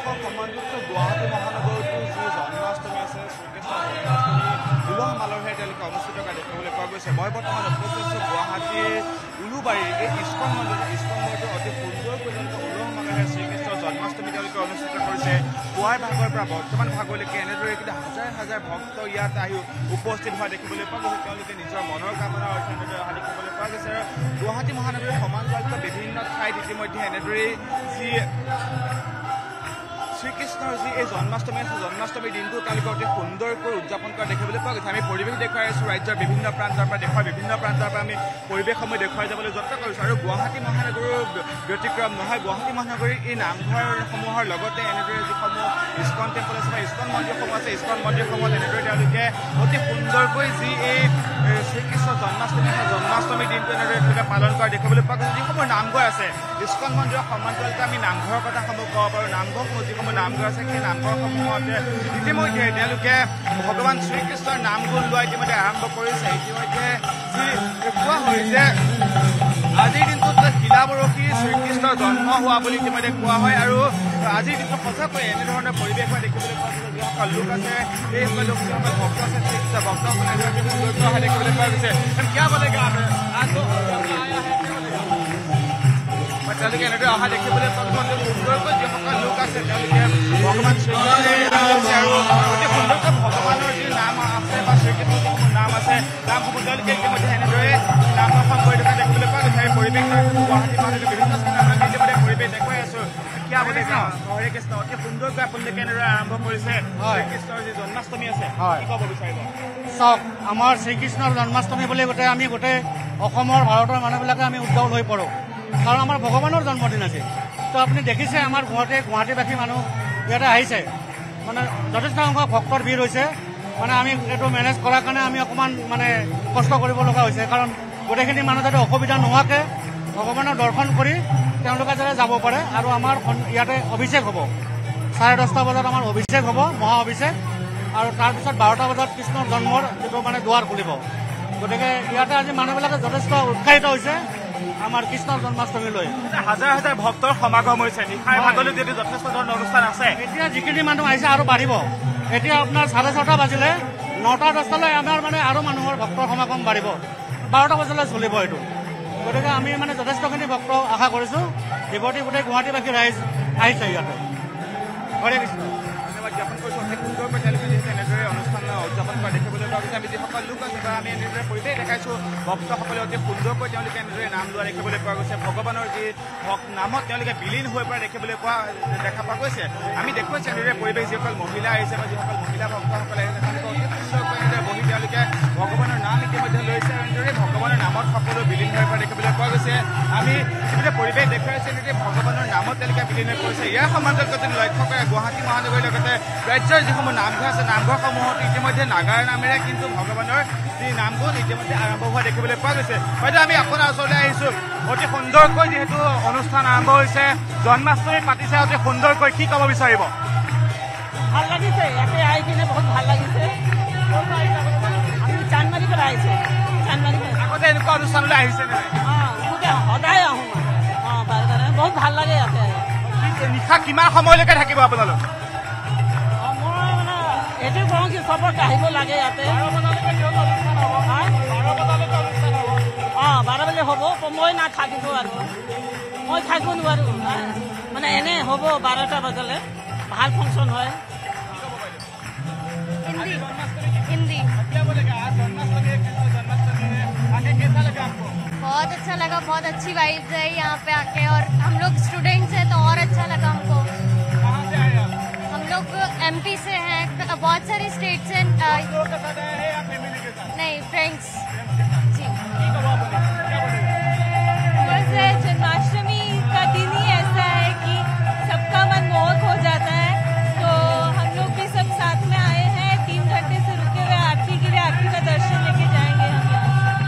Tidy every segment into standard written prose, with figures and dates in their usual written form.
দৰ্শক সম্বন্ধিত গুৱাহাটী মহানগৰতো যি জন্মাষ্টমী আছে শ্ৰীকৃষ্ণ জন্মাষ্টমী উলহ মালহেৰে তেওঁলোকে অনুষ্ঠিত কৰা দেখিবলৈ পোৱা গৈছে। মই বৰ্তমান উপস্থিত আছোঁ গুৱাহাটীৰ উলুবাৰীৰ এই ইস্কন মন্দিৰটো অতি সুন্দৰকৈ তেওঁলোকে উলহ মালহেৰে শ্ৰীকৃষ্ণৰ জন্মাষ্টমী তেওঁলোকে অনুষ্ঠিত কৰিছে। পুৱাৰ ভাগৰ পৰা বৰ্তমান ভাগলৈকে এনেদৰে কিন্তু হাজাৰ হাজাৰ ভক্ত ইয়াত আহি উপস্থিত হোৱা দেখিবলৈ পোৱা গৈছে। তেওঁলোকে নিজৰ মনৰ কামনাৰ অৰ্থে এনেদৰে অহা দেখিবলৈ পোৱা গৈছে। গুৱাহাটী মহানগৰীৰ সমান্তৰালকৈ বিভিন্ন ঠাইত ইতিমধ্যে এনেদৰেই যি শ্ৰীকৃষ্ণৰ যি এই জন্মাষ্টমী আছে জন্মাষ্টমীৰ দিনটো তেওঁলোকে অতি সুন্দৰকৈ উদযাপন কৰা দেখিবলৈ পোৱা গৈছে। আমি পৰিৱেশ দেখুৱাই আছোঁ ৰাজ্যৰ বিভিন্ন প্ৰান্তৰ পৰা দেশৰ বিভিন্ন প্ৰান্তৰ পৰা আমি পৰিৱেশসমূহ দেখুৱাই যাবলৈ যত্ন কৰিছোঁ। আৰু গুৱাহাটী মহানগৰীৰ ব্যতিক্ৰম নহয়। গুৱাহাটী মহানগৰীৰ এই নামঘৰসমূহৰ লগতে এনেদৰে যিসমূহ ইস্কন টেম্পল আছে বা ইস্কন মন্দিৰসমূহ আছে ইস্কন মন্দিৰসমূহত এনেদৰে তেওঁলোকে অতি সুন্দৰকৈ যি এই শ্ৰীকৃষ্ণ জন্মাষ্টমীৰ দিনটো এনেদৰে তেওঁলোকে পালন কৰা দেখিবলৈ পোৱা গৈছে। যিসমূহ নামঘৰ আছে ইস্কন মন্দিৰৰ সমান্তৰালকৈ আমি নামঘৰৰ কথাসমূহ ক'ব পাৰোঁ। নামঘৰসমূহ যিসমূহ নামঘৰ আছে সেই নামঘৰসমূহত ইতিমধ্যে তেওঁলোকে ভগৱান শ্ৰীকৃষ্ণৰ নাম গুণ লোৱা ইতিমধ্যে আৰম্ভ কৰিছে। ইতিমধ্যে যি কোৱা হয় যে আজিৰ দিনটোত শিলাবৰশী শ্ৰীকৃষ্ণৰ জন্ম হোৱা বুলি ইতিমধ্যে কোৱা হয়। আৰু আজিৰ দিনটো সঁচাকৈ এনেধৰণৰ পৰিৱেশ হোৱা দেখিবলৈ পোৱা গৈছে। যিসকল লোক আছে এইসকল লোক যিসকল ভক্ত আছে শ্ৰীকৃষ্ণ ভক্তসকলে সুন্দৰকৈ অহা দেখিবলৈ পোৱা গৈছে। তেওঁলোকে এনেদৰে অহা দেখিবলৈ সুন্দৰকৈ যিসকল লোক আছে তেওঁলোকে ভগৱান শ্ৰীকৃষ্ণৰ আৰু অতি সুন্দৰকৈ ভগৱানৰ যি নাম আছে বা শ্ৰীকৃষ্ণৰ যিসমূহ নাম আছে নামসমূহ তেওঁলোকে ইতিমধ্যে এনেদৰে নাম দৰ্শন কৰি থকা দেখিবলৈ পোৱা গৈছে। পৰিৱেশ গুৱাহাটী মহানগৰীৰ বিভিন্ন স্থানত আমি ইতিমধ্যে পৰিৱেশ দেখুৱাই আছোঁ। হৰে কৃষ্ণ অতি সুন্দৰকৈ আপোনালোকে এনেদৰে আৰম্ভ কৰিছে শ্ৰীকৃষ্ণৰ যি জন্মাষ্টমী আছে কি ক'ব বিচাৰিব? চাওক, আমাৰ শ্ৰীকৃষ্ণৰ জন্মাষ্টমী বুলি গোটেই অসমৰ ভাৰতৰ মানুহবিলাকে আমি উদ্যল হৈ পৰোঁ। কাৰণ আমাৰ ভগৱানৰ জন্মদিন আছে। তো আপুনি দেখিছে আমাৰ গুৱাহাটীবাসী মানুহ ইয়াতে আহিছে, মানে যথেষ্ট সংখ্যক ভক্তৰ ভিৰ হৈছে। মানে আমি এইটো মেনেজ কৰাৰ কাৰণে আমি অকণমান কষ্ট কৰিব লগা হৈছে। কাৰণ গোটেইখিনি মানুহ যাতে অসুবিধা নোহোৱাকৈ ভগৱানৰ দৰ্শন কৰি তেওঁলোকে যাতে যাব পাৰে। আৰু আমাৰ ইয়াতে অভিষেক হ'ব 10:30 বজাত আমাৰ অভিষেক হ'ব, মহা অভিষেক। আৰু তাৰপিছত 12টা বজাত কৃষ্ণৰ জন্মৰ যিটো দুৱাৰ খুলিব। গতিকে ইয়াতে আজি মানুহবিলাকে যথেষ্ট উৎসাহিত হৈছে আমাৰ কৃষ্ণৰ জন্মাষ্টমীলৈ। হাজাৰ হাজাৰ ভক্তৰ সমাগম হৈছে। নিশাৰ ভাগলৈ যদি যথেষ্ট ধৰণৰ অনুষ্ঠান আছে, এতিয়া যিখিনি মানুহ আহিছে আৰু বাঢ়িব। এতিয়া আপোনাৰ 6:30 বাজিলে 9:10 আমাৰ আৰু মানুহৰ ভক্তৰ সমাগম বাঢ়িব। 12টা বজালৈ চলিব এইটো। গতিকে আমি যথেষ্টখিনি ভক্ত আশা কৰিছোঁ। দেৱতী গোটেই গুৱাহাটীবাসী ৰাইজ আহিছে ইয়াতে। হৰে কৃষ্ণ। ধন্যবাদ জ্ঞাপন কৰিছোঁ। অতি সুন্দৰকৈ তেওঁলোকে যিহেতু এনেদৰে অনুষ্ঠান উদযাপন কৰা দেখিবলৈ পোৱা গৈছে। আমি যিসকল লোক আছোঁ বা আমি এনেদৰে পৰিৱেশ দেখাইছোঁ ভক্তসকলে অতি সুন্দৰকৈ তেওঁলোকে এনেদৰে নাম লোৱা দেখিবলৈ পোৱা গৈছে। ভগৱানৰ যি নামত তেওঁলোকে বিলীন হৈ পৰা দেখা পোৱা গৈছে। আমি দেখুৱাইছোঁ এনেদৰে পৰিৱেশ যিসকল মহিলা আহিছে বা যিসকল মহিলা ভক্তসকলে আহিছে তেওঁলোকে অতি সুন্দৰকৈ এনেদৰে বহি তেওঁলোকে ভগৱানৰ নাম ইতিমধ্যে লৈছে। এনেদৰে ভগৱানৰ নামত সকলো বিলীন হৈ পৰা দেখিবলৈ পোৱা গৈছে। আমি ইতিমধ্যে পৰিৱেশ দেখুৱাইছোঁ এনেদৰে ভগৱানৰ নামত তেওঁলোকে বিলীন হৈ পৰিছে। ইয়াৰ সমান্তৰালকৈ যদি লক্ষ্য কৰে গুৱাহাটী মহানগৰীৰ লগতে ৰাজ্যৰ যিসমূহ নামঘৰ আছে নামঘৰসমূহত ইতিমধ্যে নাগাৰ নামেৰে কিন্তু ভগৱানৰ যি নামগুণ ইতিমধ্যে আৰম্ভ হোৱা দেখিবলৈ পোৱা গৈছে। হয়তো আমি আপোনাৰ ওচৰলৈ আহিছোঁ। অতি সুন্দৰকৈ যিহেতু অনুষ্ঠান আৰম্ভ হৈছে, জন্মাষ্টমী পাতিছে অতি সুন্দৰকৈ, কি ক'ব বিচাৰিব? ভাল লাগিছে, ইয়াতে আহি কিনে বহুত ভাল লাগিছে। আমি চান্দমাৰীৰ পৰা আহিছোঁ। আগতে এনেকুৱা অনুষ্ঠানলৈ আহিছে নে? সদায় আহোঁ। বহুত ভাল লাগে ইয়াতে। নিশা কিমান সময়লৈকে থাকিব আপোনালোক? এইটোৱে কওঁ কি চবত আহিব লাগে ইয়াতে। 12 বজালৈ হ'ব। মই নাথাকিব আৰু মই থাকিব নোৱাৰোঁ। এনে হ'ব 12টা বজালৈ ভাল ফাংচন হয়। हिंदी बहुत अच्छा लगा। बहुत अच्छी वाइब्स है यहाँ पे आके। और हम लोग स्टूडेंट्स हैं तो और अच्छा लगा हमको। हम लोग MP से हैं। बहुत सारी स्टेट्स हैं। नहीं, फ्रेंड्स जी। बस जन्माष्टमी का दिन ही ऐसा है कि सबका मन मोहक हो जाता है। तो हम लोग भी सब साथ में आए हैं। 3 घंटे से रुके हुए आरती के लिए आरती का दर्शन लेके जाएंगे हम यहाँ।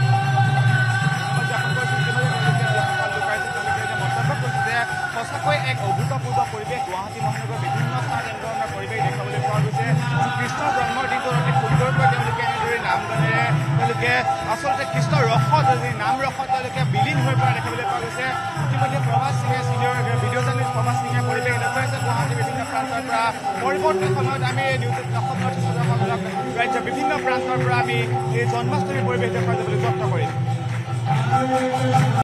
সঁচাকৈ এক অভূতপূৰ্ব পৰিৱেশ। গুৱাহাটী মহানগৰৰ বিভিন্ন স্থানত এনেধৰণৰ পৰিৱেশ দেখাবলৈ পোৱা গৈছে। কৃষ্ণৰ জন্মৰ দিনটো অতি সুন্দৰকৈ তেওঁলোকে এনেদৰে নাম গানেৰে তেওঁলোকে আচলতে কৃষ্ণৰ ৰসত নাম ৰসত তেওঁলোকে বিলীন হৈ পৰা দেখিবলৈ পোৱা গৈছে। ইতিমধ্যে প্ৰভাস সিঙে ভিডিঅ' জাৰ্নেলিষ্ট প্ৰভাস সিঙে পৰিৱেশ দেখুৱাইছে গুৱাহাটীৰ বিভিন্ন প্ৰান্ত প্ৰান্তৰ পৰা পৰৱৰ্তী সময়ত আমি নিউজ অসম নৰ্থ ইষ্ট দৰ্শকসকলক ৰাজ্যৰ বিভিন্ন প্ৰান্তৰ পৰা আমি এই জন্মাষ্টমী পৰিৱেশ দেখুৱাই যাবলৈ যত্ন কৰিম।